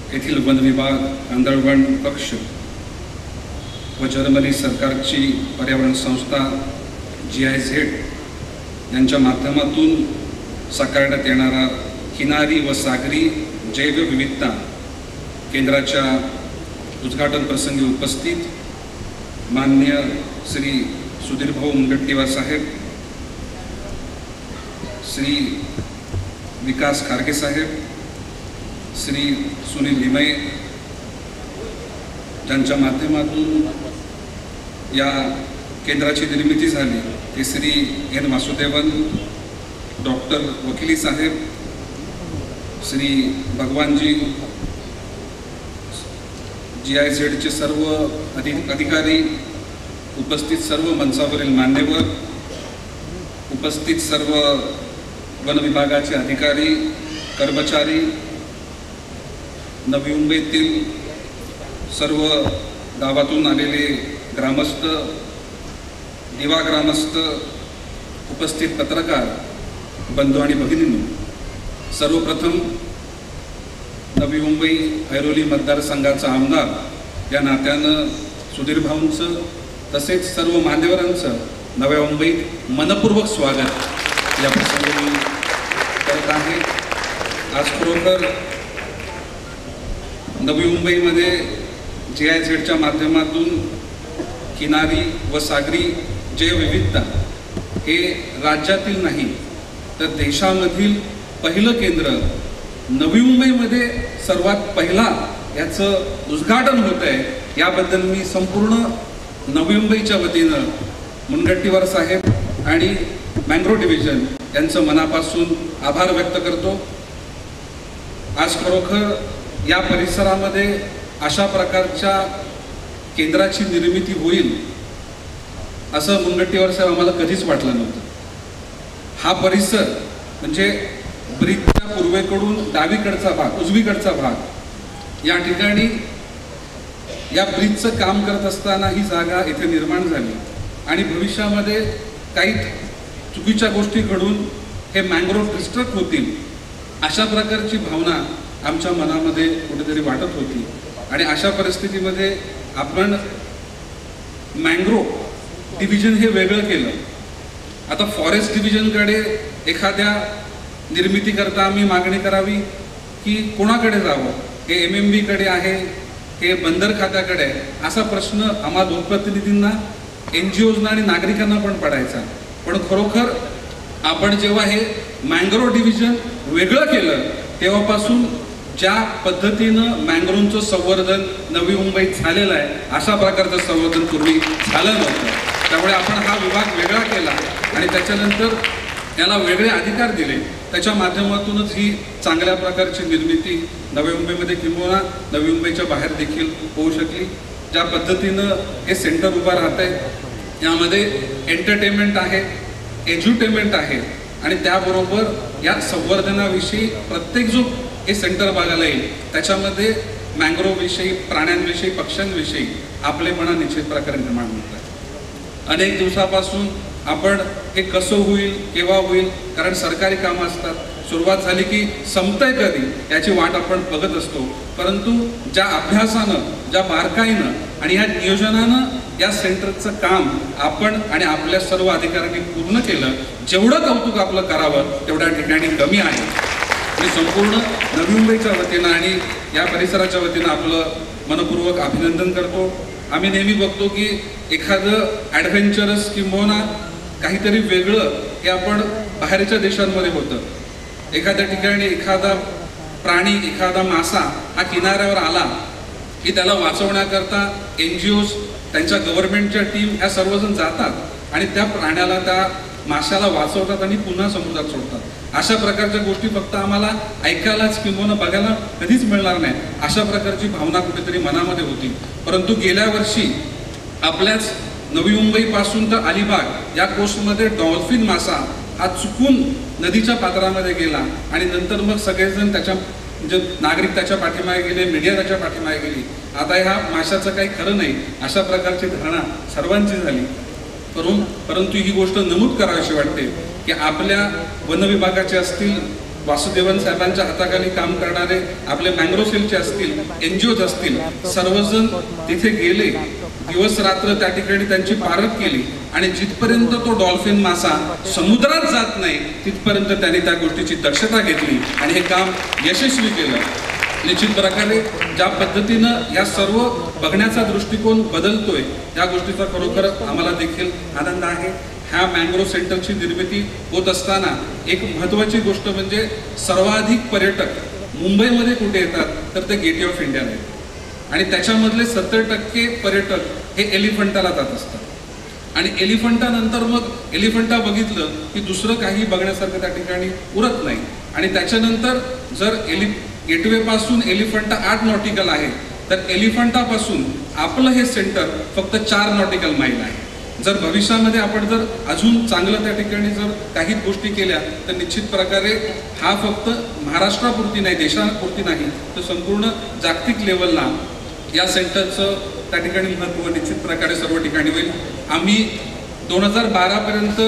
येथील वन विभाग, आंधळवण कक्ष व जर्मनी सरकारची पर्यावरण संस्था GIZ यांच्या माध्यमातून साकारण्यात येणारा किनारी व सागरी जैवविविधता केंद्राच्या उद्घाटन प्रसंगी उपस्थित माननीय श्री सुधीरभाऊ मुनगंटीवार साहेब, श्री विकास खारगे साहेब, श्री सुनील लिमये ज्यांच्या माध्यमातून या केंद्राची निर्मिती झाली ते श्री N वासुदेवन, डॉक्टर वकिली साहेब, श्री भगवानजी, GIZचे सर्व अधिकारी, उपस्थित सर्व मंचावरील मान्यवर, उपस्थित सर्व वन विभागाचे अधिकारी, कर्मचारी, नवी मुंबईतील सर्व गावातून आलेले ग्रामस्थ, दिवा ग्रामस्थ, उपस्थित पत्रकार बंधू आणि भगिनींनो, सर्वप्रथम नवी मुंबई ऐरोली मतदारसंघाचा आमदार या नात्यानं सुधीरभाऊंचं तसेच सर्व मान्यवरांचं नव्या मुंबईत मनपूर्वक स्वागत या प्रसंगी मी करत आहे। आज खरोखर नवी मुंबईमध्ये GIZच्या माध्यमातून किनारी व सागरी जैवविविधता हे राज्यातील नाही तर देशामधील पहिलं केंद्र नवी मुंबईमध्ये सर्वात पहिला याचं उद्घाटन होत आहे। याबद्दल मी संपूर्ण नवी मुंबईच्या वतीनं मुनगंटीवार साहेब आणि मँग्रोव्ह डिव्हिजन यांचं मनापासून आभार व्यक्त करतो। आज खरोखर या परिसरामध्ये अशा प्रकारच्या केंद्राची निर्मिती होईल असं मुनगंटीवार साहेब आम्हाला कधीच वाटलं नव्हतं। हा परिसर म्हणजे ब्रिजच्या पूर्वेकडून डावीकडचा भाग, उजवीकडचा भाग, या ठिकाणी या ब्रिजचं काम करत असताना ही जागा इथे निर्माण झाली आणि भविष्यामध्ये काही चुकीच्या गोष्टी घडून हे मँग्रोव्ह डिस्ट्रक्ट होतील अशा प्रकारची भावना आमच्या मनामध्ये कुठेतरी वाटत होती आणि अशा परिस्थितीमध्ये आपण मँग्रोव्ह डिव्हिजन हे वेगळं केलं। आता फॉरेस्ट डिव्हिजनकडे एखाद्या निर्मिती करता आम्ही मागणी करावी की कोणाकडे जावं, हे MMB कडे आहे, हे बंदर खात्याकडे आहे, असा प्रश्न आम्हा लोकप्रतिनिधींना, NGOजना आणि नागरिकांना पण पडायचा। पण खरोखर आपण जेव्हा हे मँग्रोव्ह डिव्हिजन वेगळं केलं तेव्हापासून ज्या पद्धतीनं मँग्रोव्हचं संवर्धन नवी मुंबईत झालेलं आहे अशा प्रकारचं संवर्धन पूर्वी झालं नव्हतं। त्यामुळे आपण हा विभाग वेगळा केला आणि त्याच्यानंतर याला वेगळे अधिकार दिले। त्याच्या माध्यमातूनच ही चांगल्या प्रकारची निर्मिती नवी मुंबईमध्ये किंवा नवी मुंबईच्या बाहेर देखील होऊ शकली। ज्या पद्धतीनं हे सेंटर उभा राहत आहे यामध्ये एंटरटेनमेंट आहे, एज्युटेनमेंट आहे आणि त्याबरोबर या संवर्धनाविषयी प्रत्येक जो हे सेंटर बघायला येईल त्याच्यामध्ये मँग्रोव्हविषयी, प्राण्यांविषयी, पक्ष्यांविषयी आपलेपणा निश्चित प्रकारे निर्माण होत आहे। अनेक दिवसापासून आपण हे कसं होईल, केव्हा होईल, कारण सरकारी कामं असतात, सुरुवात झाली की संपतंय कधी याची वाट आपण बघत असतो। परंतु ज्या अभ्यासानं, ज्या बारकाईनं आणि ह्या नियोजनानं या सेंटरचं काम आपण आणि आपल्या सर्व अधिकाऱ्यांनी पूर्ण केलं, जेवढं कौतुक आपलं करावं तेवढ्या ठिकाणी कमी आहे। मी संपूर्ण नवी मुंबईच्या वतीनं आणि या परिसराच्या वतीनं आपलं मनपूर्वक अभिनंदन करतो। आम्ही नेहमी बघतो की एखादं ॲडव्हेंचरस किंवा काहीतरी वेगळं हे आपण बाहेरच्या देशांमध्ये होतं। एखाद्या ठिकाणी एखादा प्राणी, एखादा मासा हा किनाऱ्यावर आला की त्याला वाचवण्याकरता NGOज, त्यांच्या गव्हर्नमेंटच्या टीम ह्या सर्वजण जातात आणि त्या प्राण्याला, त्या माशाला वाचवतात आणि पुन्हा समुद्रात सोडतात। अशा प्रकारच्या गोष्टी फक्त आम्हाला ऐकायलाच किंवा बघायला कधीच मिळणार नाही, अशा प्रकारची भावना कुठेतरी मनामध्ये होती। परंतु गेल्या वर्षी आपल्याच नवी मुंबईपासून तर अलिबाग या कोस्टमध्ये डॉल्फिन मासा हा चुकून नदीच्या पात्रामध्ये गेला आणि नंतर मग सगळेजण त्याच्या म्हणजे नागरिक त्याच्या पाठीमागे गेले, मीडिया त्याच्या पाठीमागे गेली। आता ह्या माशाचं काही खरं नाही अशा प्रकारची धारणा सर्वांची झाली। परंतु ही गोष्ट नमूद करावीशी वाटते की आपल्या वन विभागाचे असतील, वासुदेवन साहेबांच्या हाताखाली काम करणारे आपले मँग्रो सेलचे असतील, NGOज असतील, सर्वजण तिथे गेले, दिवस रात्र त्या ठिकाणी त्यांची पारख केली आणि जिथपर्यंत तो डॉल्फिन मासा समुद्रात जात नाही तिथपर्यंत त्यांनी त्या गोष्टीची दक्षता घेतली आणि हे काम यशस्वी केलं. निश्चित प्रकारे ज्या पद्धतीनं या सर्व बघण्याचा दृष्टिकोन बदलतोय या गोष्टीचा खरोखर आम्हाला देखील आनंद आहे. ह्या मँग्रोव सेंटरची निर्मिती होत असताना एक महत्त्वाची गोष्ट म्हणजे सर्वाधिक पर्यटक मुंबईमध्ये कुठे येतात तर ते गेटवे ऑफ इंडिया आहेत आणि त्याच्यामधले 70% पर्यटक हे एलिफंटाला जात असतात आणि एलिफंटानंतर मग एलिफंटा बघितलं की दुसरं काही बघण्यासारखं त्या ठिकाणी उरत नाही आणि त्याच्यानंतर जर गेटवे पासून एलिफंटा 8 नॉटिकल आहे तर एलिफंटापासून आपलं हे सेंटर फक्त 4 नॉटिकल माईल आहे. जर भविष्यामध्ये आपण जर अजून चांगलं त्या ठिकाणी जर काही गोष्टी केल्या तर निश्चित प्रकारे हा फक्त महाराष्ट्रापुरती नाही, देशापुरती नाही तर संपूर्ण जागतिक लेवलला या सेंटरचं त्या ठिकाणी महत्त्व निश्चित प्रकारे सर्व ठिकाणी होईल. आम्ही 2012 पर्यंत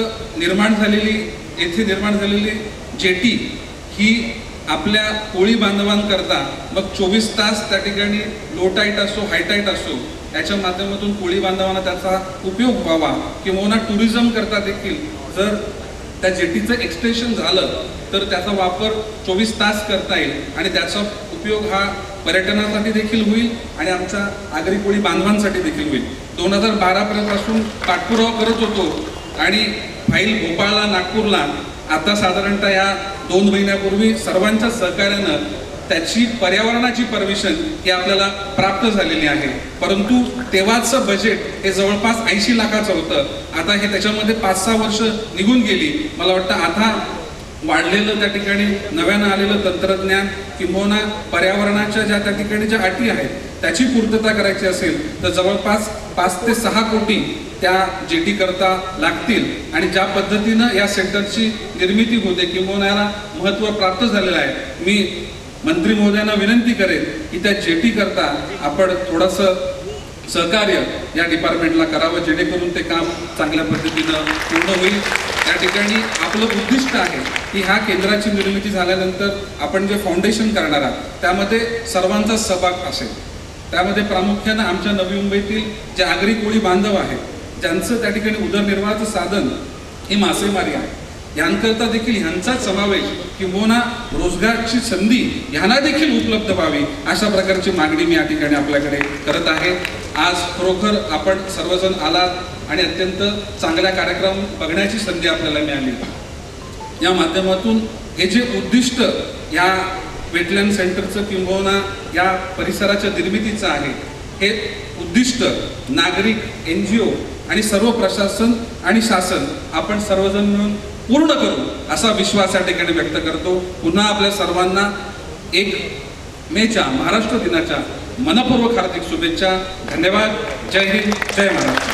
येथे निर्माण झालेली जेटी ही आपल्या कोळी बांधवांकरता मग 24 तास त्या ठिकाणी लो टाईट असो हाय टाईट असो याच्या माध्यमातून कोळी बांधवांना त्याचा उपयोग व्हावा किंवा टुरिझम करता देखील जर त्या जेटीचं एक्सटेन्शन झालं तर त्याचा वापर 24 तास करता येईल आणि त्याचा उपयोग हा पर्यटनासाठी देखील होईल आणि आमच्या आगरी कोळी बांधवांसाठी देखील होईल. 2012 पासून पाठपुरावा करत होतो आणि फाईल भोपाळला नागपूरला आता साधारणतः या 2 महिन्यापूर्वी सर्वांच्या सहकार्यानं त्याची पर्यावरणाची परमिशन ही आपल्याला प्राप्त झालेली आहे. परंतु तेव्हाचं बजेट हे जवळपास 80 लाखाचं होतं. आता हे त्याच्यामध्ये 5-6 वर्ष निघून गेली. मला वाटतं आता वाढलेलं त्या ठिकाणी नव्यानं आलेलं तंत्रज्ञान किंवा पर्यावरणाच्या ज्या त्या ठिकाणी ज्या अटी आहेत त्याची पूर्तता करायची असेल तर जवळपास 5 ते 6 कोटी त्या जेटी करता लागतील आणि ज्या पद्धतीनं या सेंटरची निर्मिती होते किंवा याला महत्त्व प्राप्त झालेलं आहे. मी मंत्री महोदयांना विनंती करेन की त्या जेटी करता आपण थोडंसं सहकार्य या डिपार्टमेंटला करावं जेणेकरून ते काम चांगल्या पद्धतीनं पूर्ण होईल. या ठिकाणी आपलं उद्दिष्ट आहे की ह्या केंद्राची निर्मिती झाल्यानंतर आपण जे फाउंडेशन करणार आहात त्यामध्ये सर्वांचा सहभाग असेल. त्यामध्ये प्रामुख्यानं आमच्या नवी मुंबईतील जे आगरी कोळी बांधव आहेत ज्यांचं त्या ठिकाणी उदरनिर्वाहाचं साधन ही मासेमारी आहे यांकरता देखील ह्यांचा समावेश किंवा रोजगारची संधी ह्यांना देखील उपलब्ध व्हावी अशा प्रकारची मागणी मी या ठिकाणी आपल्याकडे करत आहे. आज खरोखर आपण सर्वजण आलात आणि अत्यंत चांगला कार्यक्रम बघण्याची संधी आपल्याला मिळाली. या माध्यमातून हे जे उद्दिष्ट या वेटलँड सेंटरचं किंवा या परिसराच्या निर्मितीचं आहे हे उद्दिष्ट नागरिक NGO आणि सर्व प्रशासन आणि शासन आपण सर्वजण मिळून पूर्ण करू असा विश्वास या ठिकाणी व्यक्त करतो. पुन्हा आपल्या सर्वांना 1 मेच्या महाराष्ट्र दिनाच्या मनपूर्वक हार्दिक शुभेच्छा. धन्यवाद. जय हिंद, जय महाराष्ट्र.